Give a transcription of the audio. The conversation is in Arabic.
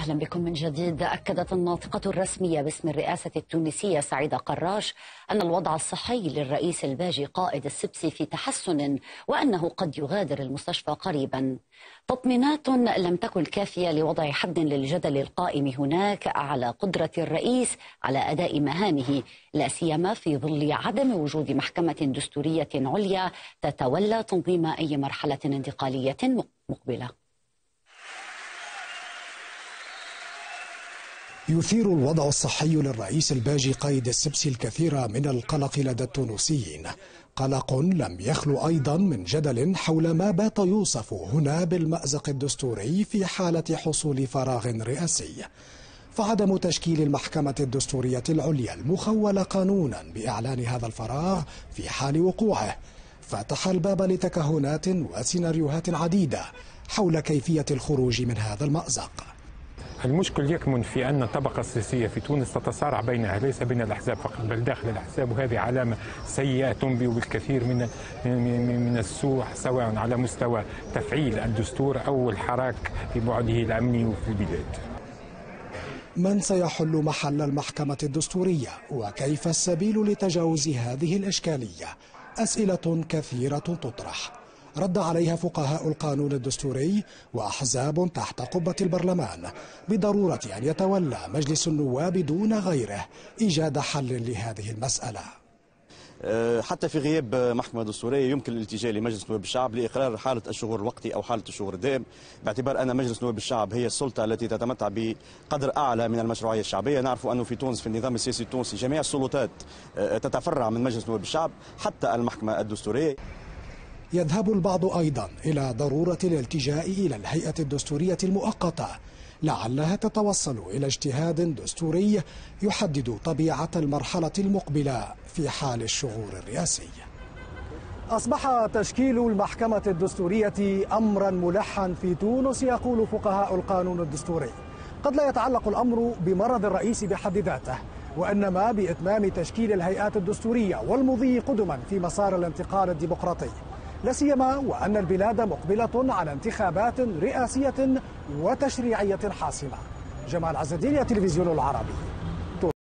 أهلا بكم من جديد. أكدت الناطقة الرسمية باسم الرئاسة التونسية سعيدة قراش أن الوضع الصحي للرئيس الباجي قائد السبسي في تحسن وأنه قد يغادر المستشفى قريبا. تطمينات لم تكن كافية لوضع حد للجدل القائم هناك على قدرة الرئيس على أداء مهامه، لا سيما في ظل عدم وجود محكمة دستورية عليا تتولى تنظيم أي مرحلة انتقالية مقبلة. يثير الوضع الصحي للرئيس الباجي قايد السبسي الكثير من القلق لدى التونسيين، قلق لم يخلو أيضا من جدل حول ما بات يوصف هنا بالمأزق الدستوري في حالة حصول فراغ رئاسي. فعدم تشكيل المحكمة الدستورية العليا المخولة قانونا بإعلان هذا الفراغ في حال وقوعه فتح الباب لتكهنات وسيناريوهات عديدة حول كيفية الخروج من هذا المأزق. المشكل يكمن في أن الطبقة السياسية في تونس تتصارع بينها، ليس بين الأحزاب فقط بل داخل الأحزاب، وهذه علامة سيئة تنبئ بالكثير من السوء سواء على مستوى تفعيل الدستور أو الحراك في بعده الأمني في البلاد. من سيحل محل المحكمة الدستورية وكيف السبيل لتجاوز هذه الإشكالية؟ أسئلة كثيرة تطرح رد عليها فقهاء القانون الدستوري وأحزاب تحت قبة البرلمان بضرورة أن يتولى مجلس النواب دون غيره إيجاد حل لهذه المسألة. حتى في غياب محكمة دستورية يمكن الالتجاء لمجلس نواب الشعب لإقرار حالة الشغور الوقتي أو حالة الشغور الدائم، باعتبار أن مجلس نواب الشعب هي السلطة التي تتمتع بقدر أعلى من المشروعية الشعبية. نعرف أنه في تونس في النظام السياسي التونسي جميع السلطات تتفرع من مجلس نواب الشعب حتى المحكمة الدستورية. يذهب البعض أيضا إلى ضرورة الالتجاء إلى الهيئة الدستورية المؤقتة لعلها تتوصل إلى اجتهاد دستوري يحدد طبيعة المرحلة المقبلة في حال الشغور الرئاسي. أصبح تشكيل المحكمة الدستورية أمرا ملحا في تونس، يقول فقهاء القانون الدستوري. قد لا يتعلق الأمر بمرض الرئيس بحد ذاته، وإنما بإتمام تشكيل الهيئات الدستورية والمضي قدما في مسار الانتقال الديمقراطي، لا سيما وأن البلاد مقبلة على انتخابات رئاسية وتشريعية حاسمة. جمال عز الدين، التلفزيون العربي.